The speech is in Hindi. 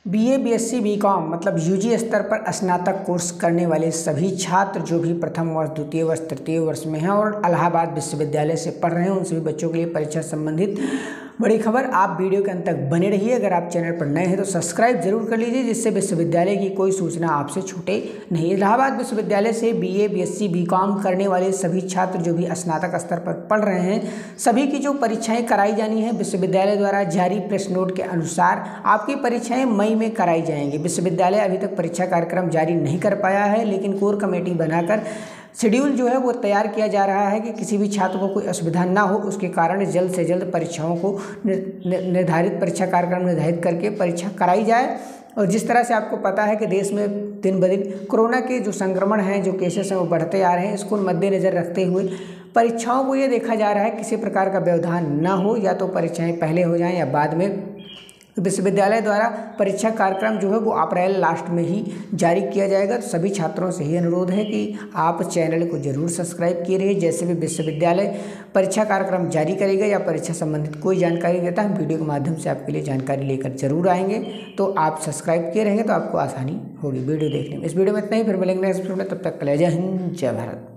बीए, बीएससी, बीकॉम मतलब यूजी स्तर पर स्नातक कोर्स करने वाले सभी छात्र जो भी प्रथम वर्ष, द्वितीय वर्ष, तृतीय वर्ष में हैं और इलाहाबाद विश्वविद्यालय से पढ़ रहे हैं, उन सभी बच्चों के लिए परीक्षा संबंधित बड़ी खबर। आप वीडियो के अंत तक बने रहिए। अगर आप चैनल पर नए हैं तो सब्सक्राइब जरूर कर लीजिए, जिससे विश्वविद्यालय की कोई सूचना आपसे छूटे नहीं। इलाहाबाद विश्वविद्यालय से बीए, बीएससी, बीकॉम करने वाले सभी छात्र जो भी स्नातक स्तर पर पढ़ रहे हैं, सभी की जो परीक्षाएं कराई जानी है विश्वविद्यालय द्वारा जारी प्रेस नोट के अनुसार आपकी परीक्षाएं मई में कराई जाएंगी। विश्वविद्यालय अभी तक परीक्षा कार्यक्रम जारी नहीं कर पाया है, लेकिन कोर कमेटी बनाकर शेड्यूल जो है वो तैयार किया जा रहा है कि किसी भी छात्र को कोई असुविधा ना हो, उसके कारण जल्द से जल्द परीक्षाओं को निर्धारित परीक्षा कार्यक्रम निर्धारित करके परीक्षा कराई जाए। और जिस तरह से आपको पता है कि देश में दिन ब दिन कोरोना के जो संक्रमण हैं, जो केसेस हैं वो बढ़ते आ रहे हैं, इसको मद्देनज़र रखते हुए परीक्षाओं को ये देखा जा रहा है किसी प्रकार का व्यवधान ना हो, या तो परीक्षाएं पहले हो जाएं या बाद में। विश्वविद्यालय द्वारा परीक्षा कार्यक्रम जो है वो अप्रैल लास्ट में ही जारी किया जाएगा। तो सभी छात्रों से ही अनुरोध है कि आप चैनल को जरूर सब्सक्राइब किए रहिए। जैसे भी विश्वविद्यालय परीक्षा कार्यक्रम जारी करेगा या परीक्षा संबंधित कोई जानकारी देता है, हम वीडियो के माध्यम से आपके लिए जानकारी लेकर जरूर आएंगे। तो आप सब्सक्राइब किए रहेंगे तो आपको आसानी होगी वीडियो देखने में। इस वीडियो में इतना ही, फिर मिलेंगे नेक्स्ट वीडियो में। तब तक के लिए जय हिंद, जय भारत।